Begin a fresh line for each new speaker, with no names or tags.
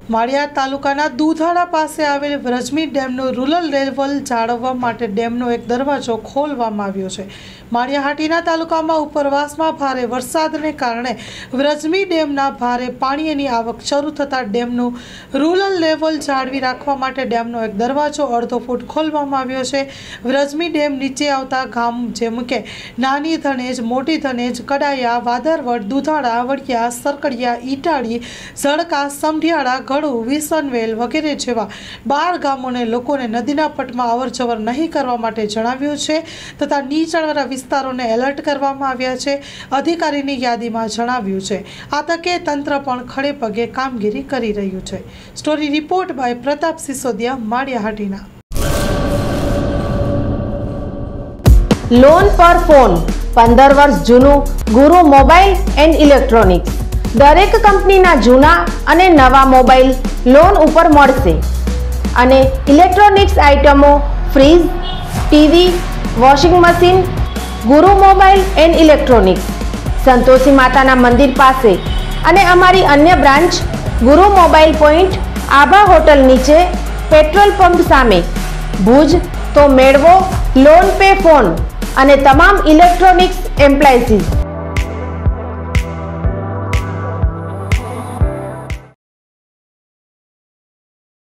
માળિયા તાલુકાના દુધાળા પાસે આવેલ વ્રજમી ડેમનો રૂરલ લેવલ જાળવવા માટે ડેમનો એક દરવાજો ખોલવામાં આવ્યો છે। માળિયાહાટીના તાલુકામાં ઉપરવાસમાં ભારે વરસાદને કારણે વ્રજમી ડેમના ભારે પાણીની આવક શરૂ થતાં ડેમનું રૂરલ લેવલ જાળવી રાખવા માટે ડેમનો એક દરવાજો અડધો ફૂટ ખોલવામાં આવ્યો છે। વ્રજમી ડેમ નીચે આવતા ગામ જેમ કે નાની ધનેજ, મોટી ધનેજ, કડાયા, વાદરવડ, દુધાળા, વડિયા, સરકડિયા, ઈટાળી, ઝળકા, સમઢિયાળા, ગળુ, વિસનવેલ વગેરે જેવા 12 ગામોને લોકોને નદીના પટમાં અવરજવર નહીં કરવા માટે જણાવ્યું છે તથા નીચાણવાળા વિસ્તારોને એલર્ટ કરવામાં આવ્યા છે। અધિકારીની યાદીમાં જણાવ્યું છે। આ તકે તંત્ર પણ ખડે પગે કામગીરી કરી રહ્યું છે। Story report by Pratap Sisodiya, Maliyahatina.
Loan પર ફોન 15 વર્ષ જૂનું ગુરુ મોબાઈલ એન્ડ ઇલેક્ટ્રોનિક્સ દરેક કંપનીના જૂના અને નવા મોબાઈલ લોન ઉપર મળશે અને ઇલેક્ટ્રોનિક્સ આઇટમો fridge, TV, washing machine Guru mobile and electronics, Santoshi માતાના મંદિર પાસે અને અમારી અન્ય branch Guru mobile point Abha hotel નીચે પેટ્રોલ પંપ સામે ભુજ। તો મેળવો લોન પે ફોન અને તમામ ઇલેક્ટ્રોનિક્સ એપ્લાયન્સીસ।